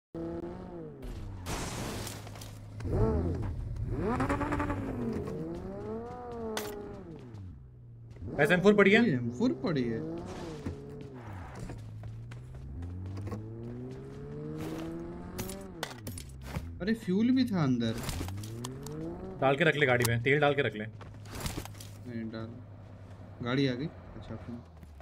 M4 पड़ी है, M4 पड़ी है। अरे फ्यूल भी था अंदर। डाल के रख ले गाड़ी में, तेल डाल के रख ले। नहीं डाल, गाड़ी आ गई। अच्छा अपनी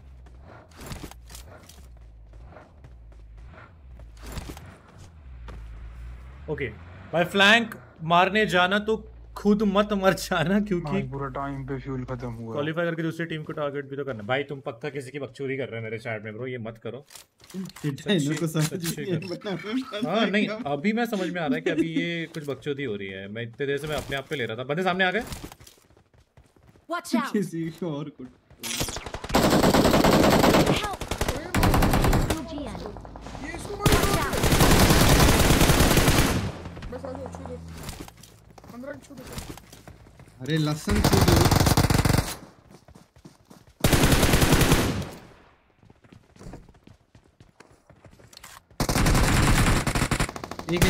ओके भाई, फ्लैंक मारने जाना तो खुद मत मर जाना, क्योंकि पूरा टाइम पे फ्यूल खत्म हुआ। क्वालीफाई करके दूसरी टीम को टारगेट भी तो करना। भाई तुम पक्का किसी की बकचोदी कर रहे हो मेरे चैट में ब्रो, ये मत करो। हाँ नहीं, अभी मैं समझ में आ रहा है कि अभी ये कुछ बकचोदी हो रही है। मैं इतने देर से मैं अपने आप पे ले रहा था, बंदे सामने आ गए। किसी और को अरे लसन एक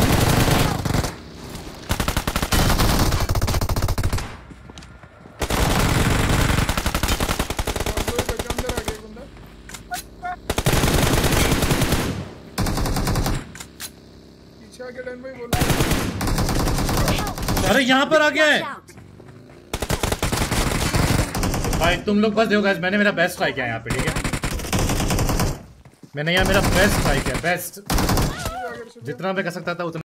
अरे यहाँ पर आ गया है भाई। तुम लोग बस देखो गाइस, मैंने मेरा बेस्ट ट्राई किया यहाँ पे, ठीक है। मैंने यहाँ मेरा बेस्ट ट्राई किया, बेस्ट जितना मैं कर सकता था उतना।